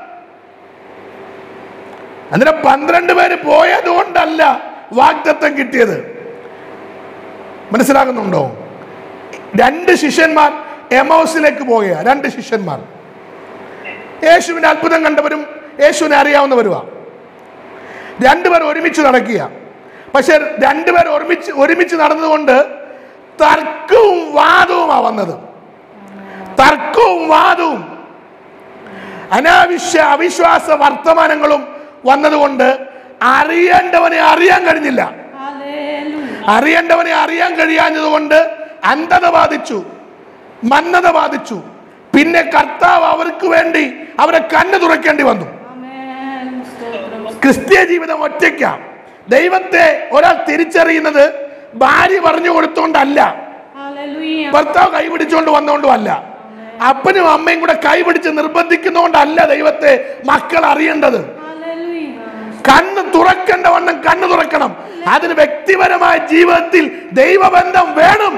അങ്ങനെ പന്ത്രണ്ട് പേര് പോയത് കൊണ്ടല്ല വാഗ്ദത്തം കിട്ടിയത്. മനസ്സിലാകുന്നുണ്ടോ? രണ്ട് ശിഷ്യന്മാർ എമൗസിലേക്ക് പോവുക. രണ്ട് ശിഷ്യന്മാർ യേശുവിന്റെ അത്ഭുതം കണ്ടവരും യേശുവിനെ അറിയാവുന്നവരുമാ. രണ്ടുപേർ ഒരുമിച്ച് നടക്കുക. പക്ഷെ രണ്ടുപേർ ഒരുമിച്ച് ഒരുമിച്ച് നടന്നുകൊണ്ട് തർക്കവും വാദവുമാ വന്നത്. തർക്കവും വാദവും അനാവശ്യ അവിശ്വാസ വർത്തമാനങ്ങളും വന്നതുകൊണ്ട് അറിയേണ്ടവനെ അറിയാൻ കഴിഞ്ഞില്ല. അറിയേണ്ടവനെ അറിയാൻ കഴിയാഞ്ഞത് കൊണ്ട് അന്ധത ബാധിച്ചു, മന്ദത ബാധിച്ചു. പിന്നെ കർത്താവ് അവർക്ക് വേണ്ടി അവരെ കണ്ണ് തുറക്കേണ്ടി വന്നു. ക്രിസ്തീയ ജീവിതം ഒറ്റയ്ക്കാ. ദൈവത്തെ ഒരാൾ തിരിച്ചറിയുന്നത് ഭാര്യ പറഞ്ഞു കൊടുത്തോണ്ടല്ല, ഭർത്താവ് കൈപിടിച്ചുകൊണ്ട് വന്നുകൊണ്ടും അല്ല, അപ്പനും അമ്മയും കൂടെ കൈപിടിച്ച് നിർബന്ധിക്കുന്നതുകൊണ്ടല്ല ദൈവത്തെ മക്കൾ അറിയേണ്ടത്. കണ്ണ് തുറക്കേണ്ട വണ്ണം കണ്ണ് തുറക്കണം. അതിന് വ്യക്തിപരമായ ജീവിതത്തിൽ ദൈവബന്ധം വേണം.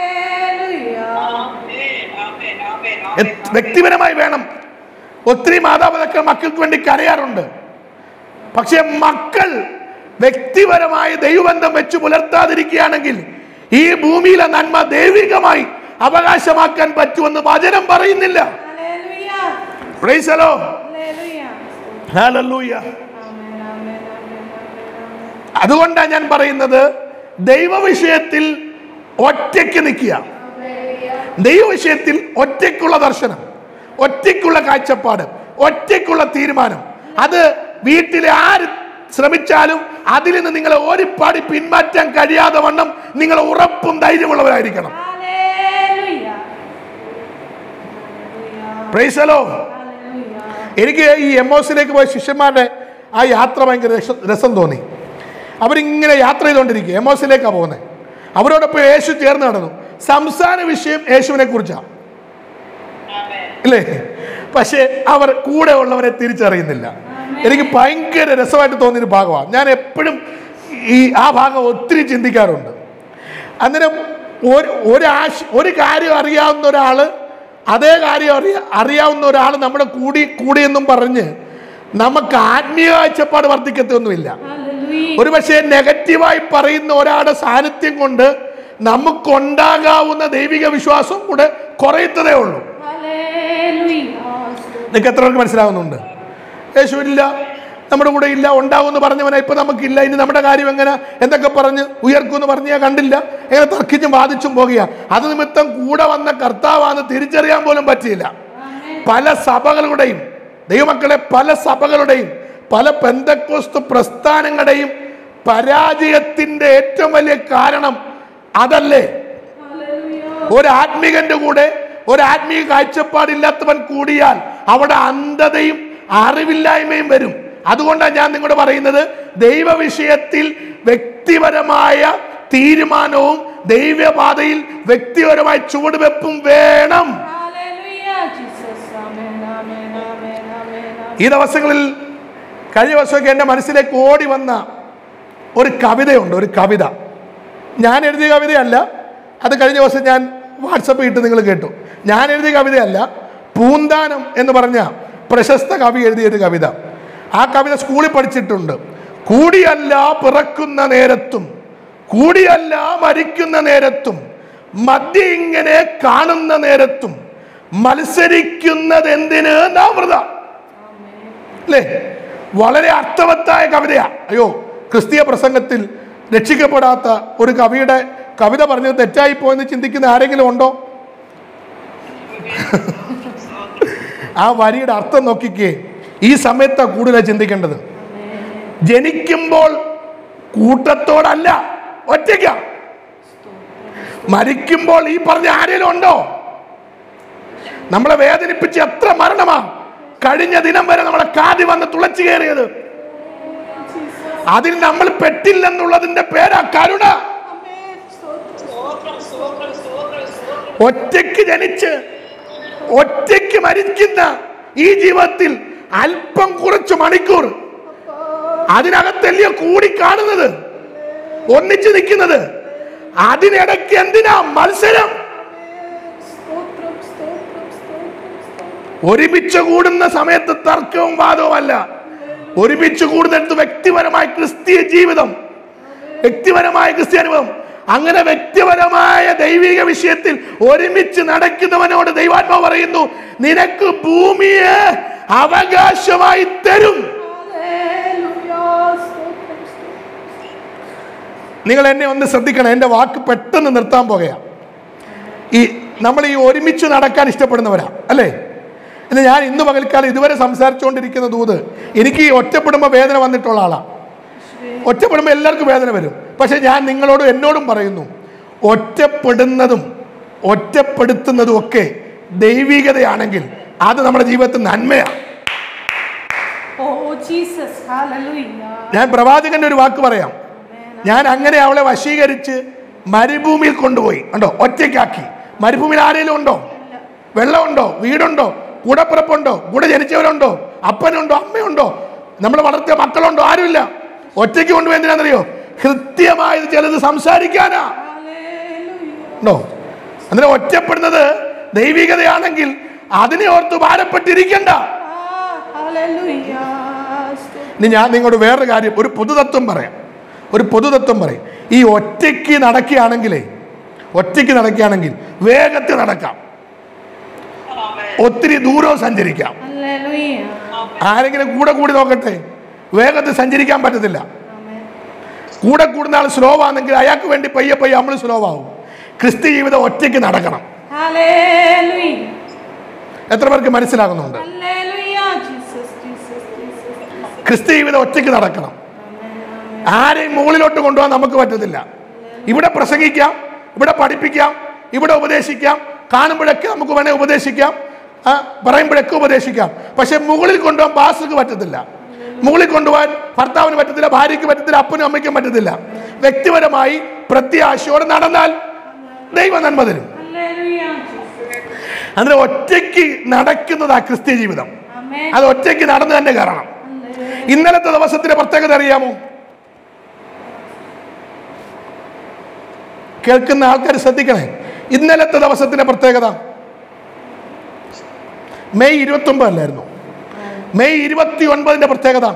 വ്യക്തിപരമായി വേണം. ഒത്തിരി മാതാപിതാക്കൾ മക്കൾക്ക് വേണ്ടി കരയാറുണ്ട്. പക്ഷെ മക്കൾ വ്യക്തിപരമായി ദൈവബന്ധം വെച്ച് പുലർത്താതിരിക്കുകയാണെങ്കിൽ ഈ ഭൂമിയിലെ നന്മ ദൈവികമായി അവകാശമാക്കാൻ പറ്റുമെന്ന് വചനം പറയുന്നില്ല. Praise the lord. ഹല്ലേലൂയ. അതുകൊണ്ടാണ് ഞാൻ പറയുന്നത്, ദൈവവിഷയത്തിൽ ഒറ്റയ്ക്ക് നിൽക്കുക. ദൈവവിഷയത്തിൽ ഒറ്റയ്ക്കുള്ള ദർശനം, ഒറ്റയ്ക്കുള്ള കാഴ്ചപ്പാട്, ഒറ്റയ്ക്കുള്ള തീരുമാനം. അത് വീട്ടിലെ ആര് ശ്രമിച്ചാലും അതിൽ നിന്ന് നിങ്ങളെ ഒരു പടി പിന്മാറ്റാൻ കഴിയാതെ വണ്ണം നിങ്ങൾ ഉറപ്പും ധൈര്യമുള്ളവരായിരിക്കണം. Price the Lord. എനിക്ക് ഈ എമ്മോസിലേക്ക് പോയ ശിഷ്യന്മാരുടെ ആ യാത്ര ഭയങ്കര രസം തോന്നി. അവരിങ്ങനെ യാത്ര ചെയ്തുകൊണ്ടിരിക്കുക. എമ്മോസിലേക്കാണ് പോകുന്നത്. അവരോടൊപ്പം യേശു ചേർന്ന് നടന്നു. സംസാര വിഷയം യേശുവിനെ കുറിച്ചാണ്, അല്ലേ? പക്ഷെ അവർ കൂടെ ഉള്ളവരെ തിരിച്ചറിയുന്നില്ല. എനിക്ക് ഭയങ്കര രസമായിട്ട് തോന്നിയൊരു ഭാഗമാണ്. ഞാൻ എപ്പോഴും ഈ ആ ഭാഗം ഒത്തിരി ചിന്തിക്കാറുണ്ട്. അന്നേരം ഒരു ഒരാശ ഒരു കാര്യം അറിയാവുന്ന ഒരാൾ, അതേ കാര്യം അറിയ അറിയാവുന്ന ഒരാൾ നമ്മുടെ കൂടി കൂടിയെന്നും പറഞ്ഞ് നമുക്ക് ആത്മീയ കാഴ്ചപ്പാട് വർദ്ധിക്കത്തൊന്നുമില്ല. ഒരു പക്ഷേ നെഗറ്റീവായി പറയുന്ന ഒരാളുടെ സാന്നിധ്യം കൊണ്ട് നമുക്കുണ്ടാകാവുന്ന ദൈവിക വിശ്വാസം കൂടെ കുറയത്തതേ ഉള്ളൂ. നിങ്ങൾക്ക് എത്ര പേർക്ക് മനസ്സിലാവുന്നുണ്ട്? യേശുവില്ല, നമ്മുടെ കൂടെ ഇല്ല, ഉണ്ടാവുമെന്ന് പറഞ്ഞവനാ ഇപ്പൊ നമുക്കില്ല. ഇനി നമ്മുടെ കാര്യം എങ്ങനെ എന്തൊക്കെ പറഞ്ഞ് ഉയർക്കുമെന്ന് പറഞ്ഞ് ഞാൻ കണ്ടില്ല. എങ്ങനെ തർക്കിച്ചും വാദിച്ചും പോകുക. അത് നിമിത്തം കൂടെ വന്ന കർത്താവാന്ന് തിരിച്ചറിയാൻ പോലും പറ്റിയില്ല. പല സഭകളുടെയും ദൈവമക്കളെ പല സഭകളുടെയും പല പെന്തക്കോസ്തു പ്രസ്ഥാനങ്ങളുടെയും പരാജയത്തിന്റെ ഏറ്റവും വലിയ കാരണം അതല്ലേ? ഒരു ആത്മീകന്റെ കൂടെ ഒരു ആത്മീയ കാഴ്ചപ്പാടില്ലാത്തവൻ കൂടിയാൽ അവിടെ അന്ധതയും അറിവില്ലായ്മയും വരും. അതുകൊണ്ടാണ് ഞാൻ നിങ്ങളോട് പറയുന്നത്, ദൈവവിഷയത്തിൽ വ്യക്തിപരമായ തീരുമാനവും ദൈവപാതയിൽ വ്യക്തിപരമായ ചുവടുവെപ്പും വേണം. ഈ ദിവസങ്ങളിൽ കഴിഞ്ഞ ദിവസമൊക്കെ എൻ്റെ മനസ്സിലേക്ക് ഓടി വന്ന ഒരു കവിതയുണ്ട്. ഒരു കവിത ഞാൻ എഴുതിയ കവിതയല്ല. അത് കഴിഞ്ഞ ദിവസം ഞാൻ വാട്സപ്പിൽ ഇട്ട് നിങ്ങൾ കേട്ടു. ഞാൻ എഴുതിയ കവിതയല്ല, പൂന്താനം എന്ന് പറഞ്ഞ പ്രശസ്ത കവി എഴുതിയൊരു കവിത. ആ കവിത സ്കൂളിൽ പഠിച്ചിട്ടുണ്ട്. കൂടിയല്ല പിറക്കുന്ന നേരത്തും കൂടിയല്ല മരിക്കുന്ന നേരത്തും മധ്യ ഇങ്ങനെ കാണുന്ന നേരത്തും മത്സരിക്കുന്നത് എന്തിന് നാം വൃത. അല്ലേ? വളരെ അർത്ഥവത്തായ കവിതയാ. അയ്യോ, ക്രിസ്തീയ പ്രസംഗത്തിൽ രക്ഷിക്കപ്പെടാത്ത ഒരു കവിയുടെ കവിത പറഞ്ഞത് തെറ്റായി പോയെന്ന് ചിന്തിക്കുന്ന ആരെങ്കിലും ഉണ്ടോ? ആ വരിയുടെ അർത്ഥം നോക്കിക്കേ. ഈ സമയത്താണ് കൂടുതൽ ചിന്തിക്കേണ്ടത്. ജനിക്കുമ്പോൾ കൂട്ടത്തോടല്ല, ഒറ്റയ്ക്ക. മരിക്കുമ്പോൾ ഈ പറഞ്ഞ ആരെങ്കിലും ഉണ്ടോ? നമ്മളെ വേദനിപ്പിച്ച് എത്ര മരണമാ കഴിഞ്ഞ ദിനം വരെ നമ്മളെ കാതി വന്ന് തുളച്ചു കയറിയത്. അതിൽ നമ്മൾ പെട്ടില്ലെന്നുള്ളതിന്റെ പേരാ കരുണ. ഒറ്റയ്ക്ക് ജനിച്ച് ഒറ്റയ്ക്ക് മരിക്കുന്ന ഈ ജീവിതത്തിൽ അല്പം കുറച്ച് മണിക്കൂർ അതിനകത്തല്ലയോ കൂടി കാണുന്നത്, ഒന്നിച്ചു നിൽക്കുന്നത്. അതിനിടയ്ക്ക് എന്തിനാ മത്സരം? ഒരുമിച്ച് കൂടുന്ന സമയത്ത് തർക്കവും വാദവും അല്ല, ഒരുമിച്ച് കൂടുന്നിടത്ത് വ്യക്തിപരമായ ക്രിസ്തീയ ജീവിതം, വ്യക്തിപരമായ ക്രിസ്തീയ അനുഭവം. അങ്ങനെ വ്യക്തിപരമായ ദൈവിക വിഷയത്തിൽ ഒരുമിച്ച് നടക്കുന്നവനോട് ദൈവാത്മാവ് പറയുന്നു, നിനക്ക് ഭൂമിയെ അവകാശമായി തരും. നിങ്ങൾ എന്നെ ഒന്ന് ശ്രദ്ധിക്കണം, എൻ്റെ വാക്ക് പെട്ടെന്ന് നിർത്താൻ പോകുകയാണ്. ഈ നമ്മൾ ഈ ഒരുമിച്ച് നടക്കാൻ ഇഷ്ടപ്പെടുന്നവരാ അല്ലേ? എന്ന് ഞാൻ ഇന്ന് പകൽക്കാലം ഇതുവരെ സംസാരിച്ചുകൊണ്ടിരിക്കുന്ന ദൂത്, എനിക്ക് ഈ ഒറ്റപ്പെടുമ്പോൾ വേദന വന്നിട്ടുള്ള ആളാണ്. ഒറ്റപ്പെടുമ്പോൾ എല്ലാവർക്കും വേദന വരും. പക്ഷെ ഞാൻ നിങ്ങളോടും എന്നോടും പറയുന്നു, ഒറ്റപ്പെടുന്നതും ഒറ്റപ്പെടുത്തുന്നതും ഒക്കെ ദൈവികതയാണെങ്കിൽ അത് നമ്മുടെ ജീവിതത്തിൽ നന്മയാണ്. ഞാൻ പ്രവാചകന്റെ ഒരു വാക്ക് പറയാം. ഞാൻ അങ്ങനെ അവളെ വശീകരിച്ച് മരുഭൂമിയിൽ കൊണ്ടുപോയി, ഉണ്ടോ, ഒറ്റയ്ക്കാക്കി. മരുഭൂമിയിൽ ആരെങ്കിലും ഉണ്ടോ? വെള്ളമുണ്ടോ? വീടുണ്ടോ? കൂടപ്പിറപ്പുണ്ടോ? കൂടെ ജനിച്ചവരുണ്ടോ? അപ്പനുണ്ടോ? അമ്മയുണ്ടോ? നമ്മൾ വളർത്തിയ മക്കളുണ്ടോ? ആരുമില്ല. ഒറ്റയ്ക്ക് കൊണ്ടുപോയി എന്തിനാണെന്നറിയോ? കൃത്യമായത് ചിലത് സംസാരിക്കാനാ. ഉണ്ടോ? അങ്ങനെ ഒറ്റപ്പെടുന്നത് ദൈവികതയാണെങ്കിൽ അതിനെ ഓർത്ത് ഭാരപ്പെട്ടിരിക്കണ്ട. ഇനി ഞാൻ നിങ്ങളോട് വേറൊരു കാര്യം, ഒരു പൊതുതത്വം പറയാം. ഒരു പൊതുതത്വം പറയും. ഈ ഒറ്റയ്ക്ക് നടക്കുകയാണെങ്കിലേ ഒറ്റയ്ക്ക് നടക്കുകയാണെങ്കിൽ വേഗത്തിൽ നടക്കാം, ഒത്തിരി ദൂരവും സഞ്ചരിക്കാം. ആരെങ്കിലും കൂടെ കൂടി നോക്കട്ടെ, വേഗത്തിൽ സഞ്ചരിക്കാൻ പറ്റത്തില്ല. കൂടെ കൂടുന്ന ആൾ സ്ലോ ആണെങ്കിൽ അയാൾക്ക് വേണ്ടി പയ്യെ പയ്യെ നമ്മൾ സ്ലോ ആവും. ക്രിസ്ത്യ ജീവിതം ഒറ്റയ്ക്ക് നടക്കണം. എത്ര പേർക്ക് മനസ്സിലാകുന്നുണ്ട്? ക്രിസ്ത്യ ജീവിതം ഒറ്റയ്ക്ക് നടക്കണം. ആരെയും മുകളിലോട്ട് കൊണ്ടുപോകാൻ നമുക്ക് പറ്റത്തില്ല. ഇവിടെ പ്രസംഗിക്കാം, ഇവിടെ പഠിപ്പിക്കാം, ഇവിടെ ഉപദേശിക്കാം, കാണുമ്പോഴൊക്കെ നമുക്ക് വേണേൽ ഉപദേശിക്കാം, പറയുമ്പോഴൊക്കെ ഉപദേശിക്കാം. പക്ഷെ മുകളിൽ കൊണ്ടുപോകാൻ പാസ്റ്റർക്ക് പറ്റത്തില്ല, മുകളിൽ കൊണ്ടുപോകാൻ ഭർത്താവിന് പറ്റത്തില്ല, ഭാര്യയ്ക്ക് പറ്റത്തില്ല, അപ്പനും അമ്മയ്ക്കും പറ്റത്തില്ല. വ്യക്തിപരമായി പ്രത്യാശയോടെ നടന്നാൽ ദൈവം നന്മ തരും. അങ്ങനെ ഒറ്റയ്ക്ക് നടക്കുന്നതാ ക്രിസ്ത്യ ജീവിതം. അത് ഒറ്റയ്ക്ക് നടന്നു തന്നെ കയറണം. ഇന്നലത്തെ ദിവസത്തിന്റെ പ്രത്യേകത അറിയാമോ? കേൾക്കുന്ന ആൾക്കാർ ശ്രദ്ധിക്കണേ. ഇന്നലത്തെ ദിവസത്തിന്റെ പ്രത്യേകത മെയ് ഇരുപത്തി ഒമ്പത് അല്ലായിരുന്നു? മെയ് ഇരുപത്തി ഒൻപതിന്റെ പ്രത്യേകത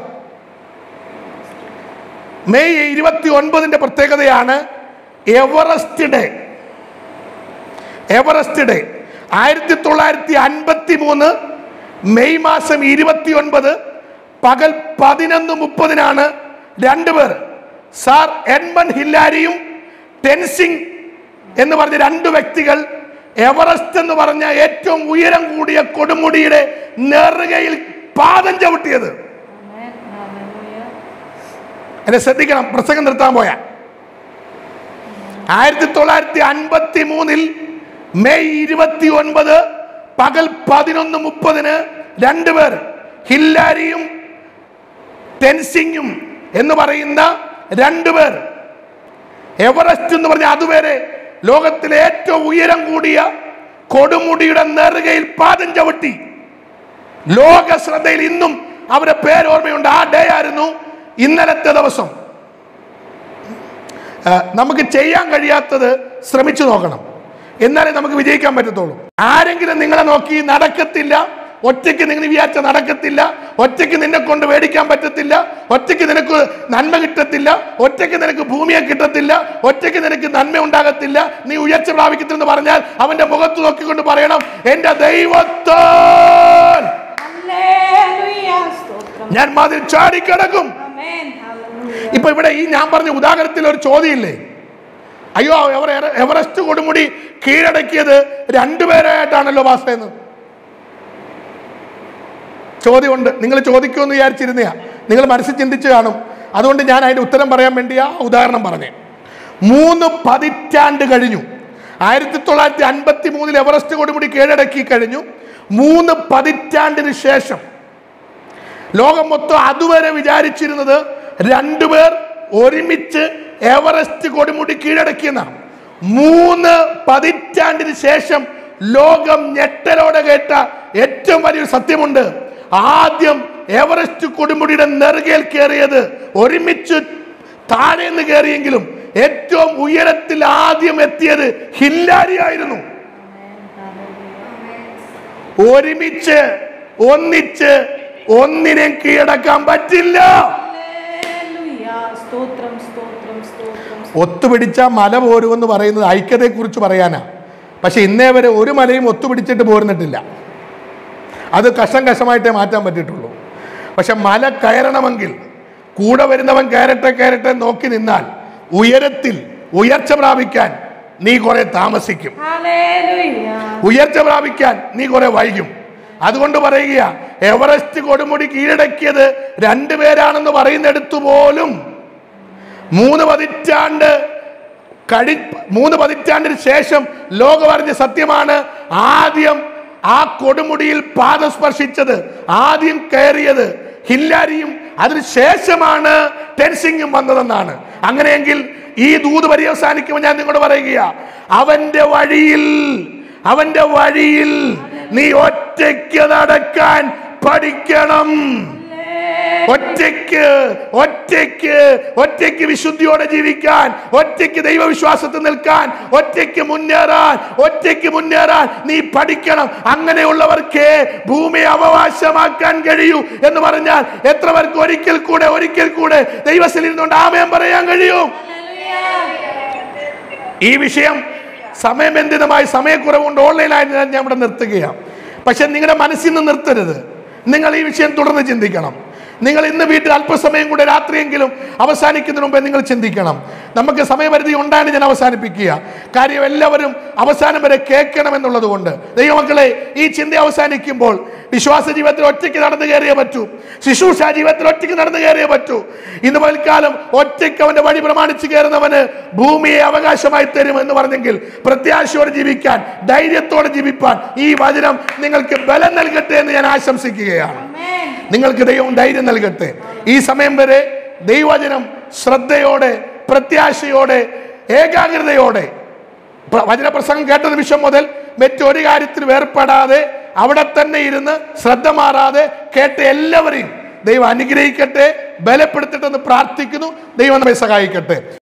മെയ് ഇരുപത്തി ഒൻപതിന്റെ പ്രത്യേകതയാണ് എവറസ്റ്റ് ഡേ. എവറസ്റ്റ് ഡേ ആയിരത്തി തൊള്ളായിരത്തി അൻപത്തി മൂന്ന് മെയ് മാസം ഇരുപത്തി ഒൻപത് പകൽ പതിനൊന്ന് മുപ്പതിനാണ് രണ്ടുപേർ, സാർ എഡ്മൺ ഹില്ലാരിയും ടെൻസിംഗ് എന്ന് പറഞ്ഞ രണ്ട് വ്യക്തികൾ എവറസ്റ്റ് എന്ന് പറഞ്ഞ ഏറ്റവും ഉയരം കൂടിയ കൊടുമുടിയുടെ നെറുകയിൽ പാദം ചവിട്ടിയത്. എന്നെ ശ്രദ്ധിക്കണം, പ്രസംഗം നിർത്താൻ പോയാ. ആയിരത്തി തൊള്ളായിരത്തി അൻപത്തി മൂന്നിൽ മെയ് ഇരുപത്തി ഒൻപത് പകൽ പതിനൊന്ന് മുപ്പതിന് രണ്ടുപേർ, ഹില്ലാരിയും ടെൻസിംഗും എന്ന് പറയുന്ന രണ്ടുപേർ എവറസ്റ്റ് എന്ന് പറഞ്ഞ അതുവരെ ലോകത്തിലെ ഏറ്റവും ഉയരം കൂടിയ കൊടുമുടിയുടെ നെറുകയിൽ പാദം ചവിട്ടി. ലോക ശ്രദ്ധയിൽ ഇന്നും അവരുടെ പേര് ഓർമ്മയുണ്ട്. ആ ഡേ ആയിരുന്നു ഇന്നലത്തെ ദിവസം. നമുക്ക് ചെയ്യാൻ കഴിയാത്തത് ശ്രമിച്ചു നോക്കണം, എന്നാലേ നമുക്ക് വിജയിക്കാൻ പറ്റത്തുള്ളൂ. ആരെങ്കിലും നിങ്ങളെ നോക്കി നടക്കത്തില്ല, ഒറ്റയ്ക്ക് നിങ്ങൾ വിചാരിച്ച നടക്കത്തില്ല, ഒറ്റയ്ക്ക് നിന്നെ കൊണ്ട് മേടിക്കാൻ പറ്റത്തില്ല, ഒറ്റയ്ക്ക് നിനക്ക് നന്മ കിട്ടത്തില്ല, ഒറ്റയ്ക്ക് നിനക്ക് ഭൂമിയെ കിട്ടത്തില്ല, ഒറ്റയ്ക്ക് നിനക്ക് നന്മ ഉണ്ടാകത്തില്ല, നീ ഉയർച്ച പ്രാപിക്കത്തില്ലെന്ന് പറഞ്ഞാൽ അവന്റെ മുഖത്ത് നോക്കിക്കൊണ്ട് പറയണം, എന്റെ ദൈവത്താൽ ഞാൻ മതിൽ ചാടിക്കിടക്കും. ഇപ്പൊ ഇവിടെ ഈ ഞാൻ പറഞ്ഞ ഉദാഹരണത്തിൽ ഒരു ചോദ്യമില്ലേ? അയ്യോ, എവറസ്റ്റ് കൊടുമുടി കീഴടക്കിയത് രണ്ടുപേരായിട്ടാണല്ലോ പാസ്റ്റേന്ന് ചോദ്യമുണ്ട്. നിങ്ങൾ ചോദിക്കുമെന്ന് വിചാരിച്ചിരുന്നയാ, നിങ്ങൾ മനസ്സിൽ ചിന്തിച്ച് കാണും. അതുകൊണ്ട് ഞാൻ അതിന്റെ ഉത്തരം പറയാൻ വേണ്ടി ആ ഉദാഹരണം പറഞ്ഞേ. മൂന്ന് പതിറ്റാണ്ട് കഴിഞ്ഞു. ആയിരത്തി തൊള്ളായിരത്തി അൻപത്തി മൂന്നിൽ എവറസ്റ്റ് കൊടുമുടി കീഴടക്കി കഴിഞ്ഞു. മൂന്ന് പതിറ്റാണ്ടിന് ശേഷം ലോകം മൊത്തം അതുവരെ വിചാരിച്ചിരുന്നത് രണ്ടുപേർ ഒരുമിച്ച് എവറസ്റ്റ് കൊടുമുടി കീഴടക്കിയെന്നാണ്. മൂന്ന് പതിറ്റാണ്ടിന് ശേഷം ലോകം ഞെട്ടലോടെ കേട്ട ഏറ്റവും വലിയൊരു സത്യമുണ്ട്. ആദ്യം എവറസ്റ്റ് കൊടുമുടിയുടെ നെറുകയിൽ കയറിയത് ഒരുമിച്ച് താഴേന്ന് കയറിയെങ്കിലും ഏറ്റവും ഉയരത്തിൽ ആദ്യം എത്തിയത് ഹില്ലാരി ആയിരുന്നു. ഒരുമിച്ച് ഒന്നിച്ച് ഒന്നിനെയും കീഴടക്കാൻ പറ്റില്ല. ഒത്തുപിടിച്ച മല പോരുമെന്ന് പറയുന്നത് ഐക്യതയെ കുറിച്ച് പറയാനാ. പക്ഷെ ഇന്നേ വരെ ഒരു മലയും ഒത്തുപിടിച്ചിട്ട് പോരുന്നിട്ടില്ല. അത് കഷം കഷമായിട്ടേ മാറ്റാൻ പറ്റിയിട്ടുള്ളൂ. പക്ഷെ മല കയറണമെങ്കിൽ കൂടെ വരുന്നവൻ കയറട്ടെ കയറട്ടെ നോക്കി നിന്നാൽ ഉയരത്തിൽ ഉയർച്ച പ്രാപിക്കാൻ നീ കുറെ താമസിക്കും. ഉയർച്ച പ്രാപിക്കാൻ നീ കുറെ വൈകും. അതുകൊണ്ട് പറയുക, എവറസ്റ്റ് കൊടുമുടി കീഴടക്കിയത് രണ്ടുപേരാണെന്ന് പറയുന്നിടത്തു പോലും മൂന്ന് പതിറ്റാണ്ട് കഴി മൂന്ന് പതിറ്റാണ്ടിന് ശേഷം ലോകം അറിഞ്ഞ സത്യമാണ്. ആദ്യം ആ കൊടുമുടിയിൽ പാദം സ്പർശിച്ചത്, ആദ്യം കയറിയത് ഹില്ലാരിയും അതിനുശേഷമാണ് ടെൻസിംഗും വന്നതെന്നാണ്. അങ്ങനെയെങ്കിൽ ഈ ദൂത് പര്യവസാനിക്കുമ്പോൾ ഞാൻ നിങ്ങളോട് പറയുക, അവന്റെ വഴിയിൽ അവന്റെ വഴിയിൽ നീ ഒറ്റയ്ക്ക് നടക്കാൻ പഠിക്കണം. ഒറ്റയ്ക്ക് ഒറ്റയ്ക്ക് ഒറ്റയ്ക്ക് വിശുദ്ധിയോടെ ജീവിക്കാൻ, ഒറ്റയ്ക്ക് ദൈവവിശ്വാസത്തിൽ നിൽക്കാൻ, ഒറ്റയ്ക്ക് മുന്നേറാൻ ഒറ്റയ്ക്ക് മുന്നേറാൻ നീ പഠിക്കണം. അങ്ങനെയുള്ളവർക്ക് ഭൂമി അവകാശമാക്കാൻ കഴിയൂ എന്ന് പറഞ്ഞാൽ എത്ര പേർക്ക് ഒരിക്കൽ കൂടെ ഒരിക്കൽ കൂടെ ദൈവത്തിൽ ഇരുന്നുകൊണ്ട് ആമേൻ പറയാൻ കഴിയും? ഈ വിഷയം സമയബന്ധിതമായി സമയക്കുറവുകൊണ്ട് ഓൺലൈനായി ഞാൻ ഇവിടെ നിർത്തുകയാണ്. പക്ഷെ നിങ്ങളുടെ മനസ്സിൽ നിന്ന് നിർത്തരുത്. നിങ്ങൾ ഈ വിഷയം തുടർന്ന് ചിന്തിക്കണം. നിങ്ങൾ ഇന്ന് വീട്ടിൽ അല്പസമയം കൂടെ രാത്രിയെങ്കിലും അവസാനിക്കുന്നതിന് മുമ്പേ നിങ്ങൾ ചിന്തിക്കണം. നമുക്ക് സമയപരിധി ഉണ്ടായാണ് ഞാൻ അവസാനിപ്പിക്കുക. കാര്യം എല്ലാവരും അവസാനം വരെ കേൾക്കണം എന്നുള്ളത് കൊണ്ട്. ദൈവമക്കളെ, ഈ ചിന്ത അവസാനിക്കുമ്പോൾ വിശ്വാസ ജീവിതത്തിൽ ഒറ്റയ്ക്ക് നടന്നു കയറിയേ പറ്റൂ. ശുശ്രൂഷ ജീവിതത്തിൽ ഒറ്റയ്ക്ക് നടന്നു കയറിയേ പറ്റൂ. ഇന്ന് പൽക്കാലം ഒറ്റയ്ക്ക് അവന്റെ വഴി പ്രമാണിച്ച് കയറുന്നവന് ഭൂമിയെ അവകാശമായി തരും എന്ന് പറഞ്ഞെങ്കിൽ പ്രത്യാശയോടെ ജീവിക്കാൻ, ധൈര്യത്തോടെ ജീവിപ്പാൻ ഈ വചനം നിങ്ങൾക്ക് ബലം നൽകട്ടെ എന്ന് ഞാൻ ആശംസിക്കുകയാണ്. നിങ്ങൾക്ക് ദൈവം ധൈര്യം നൽകട്ടെ. ഈ സമയം വരെ ദൈവവചനം ശ്രദ്ധയോടെ, പ്രത്യാശയോടെ, ഏകാഗ്രതയോടെ വചനപ്രസംഗം കേട്ട നിമിഷം മുതൽ മറ്റൊരു കാര്യത്തിൽ വേർപ്പെടാതെ അവിടെ തന്നെ ഇരുന്ന് ശ്രദ്ധ മാറാതെ കേട്ട എല്ലാവരെയും ദൈവം അനുഗ്രഹിക്കട്ടെ, ബലപ്പെടുത്തട്ടെ എന്ന് പ്രാർത്ഥിക്കുന്നു. ദൈവം നമ്മെ സഹായിക്കട്ടെ.